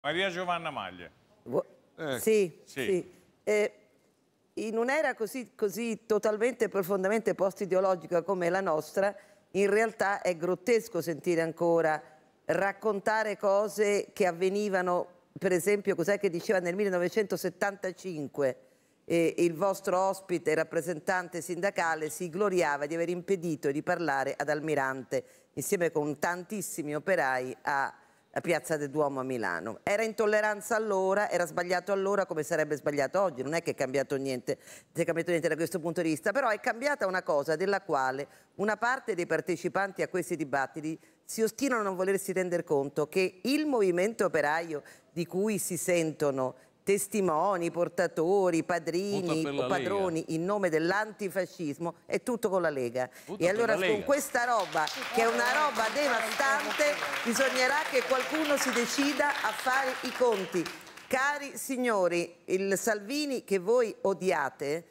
Maria Giovanna Maglie. Sì. In un'era così totalmente e profondamente post-ideologica come la nostra, in realtà è grottesco sentire ancora raccontare cose che avvenivano, per esempio, cos'è che diceva nel 1975 il vostro ospite rappresentante sindacale si gloriava di aver impedito di parlare ad Almirante insieme con tantissimi operai a Piazza del Duomo a Milano. Era intolleranza allora, era sbagliato allora come sarebbe sbagliato oggi, non è che è cambiato niente, non è cambiato niente da questo punto di vista, però è cambiata una cosa della quale una parte dei partecipanti a questi dibattiti si ostinano a non volersi rendere conto, che il movimento operaio di cui si sentono testimoni, portatori, padrini o padroni in nome dell'antifascismo è tutto con la Lega. E allora con questa roba, che è una roba devastante, bisognerà che qualcuno si decida a fare i conti. Cari signori, il Salvini che voi odiate,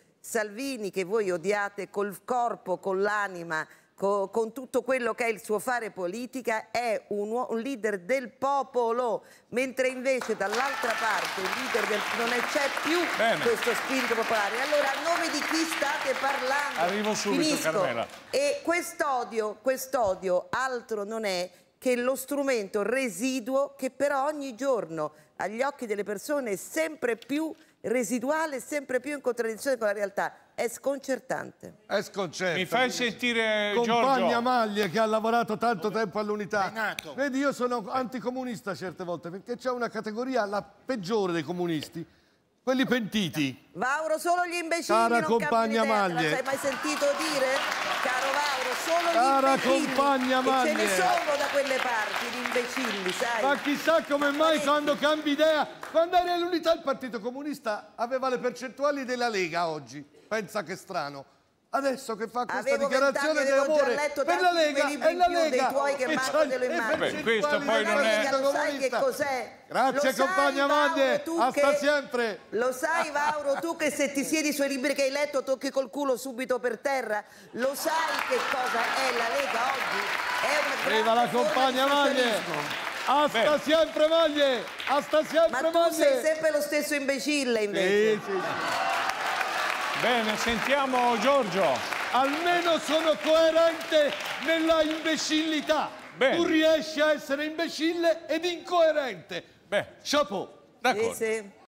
col corpo, con l'anima, con tutto quello che è il suo fare politica, è un leader del popolo, mentre invece dall'altra parte non c'è più questo spirito popolare. Allora a nome di chi state parlando? Arrivo subito, Carmela. E quest'odio altro non è che lo strumento residuo che però ogni giorno agli occhi delle persone è sempre più residuale, sempre più in contraddizione con la realtà. È sconcertante. È sconcertante. Mi fai sentire Compagna Giorgio? Maglie, che ha lavorato tanto tempo all'Unità. Vedi, io sono anticomunista certe volte, perché c'è una categoria, la peggiore dei comunisti, quelli pentiti. Vauro, solo gli imbecilli Cara non compagna cambiano idea. Maglie. L'hai mai sentito dire? Caro Vauro, solo Cara gli imbecilli. compagna Maglie. E ce ne sono da quelle parti, gli imbecilli, sai? Ma chissà come mai quando cambi idea. Quando eri all'Unità il Partito Comunista aveva le percentuali della Lega oggi. Pensa che strano. Adesso che fa questa dichiarazione di amore per la Lega, è la Lega dei tuoi che manco te lo immagini. Questo poi non è... Lo sai che cos'è? Grazie compagna Maglie, hasta sempre. Lo sai Vauro, tu che se ti siedi sui libri che hai letto tocchi col culo subito per terra? Lo sai che cosa è la Lega oggi? È una Arriva la compagna Maglie. Hasta sempre Maglie, hasta sempre Maglie. Ma tu sei sempre lo stesso imbecille invece. Sì. Bene, sentiamo Giorgio. Almeno sono coerente nella imbecillità. Tu riesci a essere imbecille ed incoerente. Beh, Chapeau. d'accordo. Sì.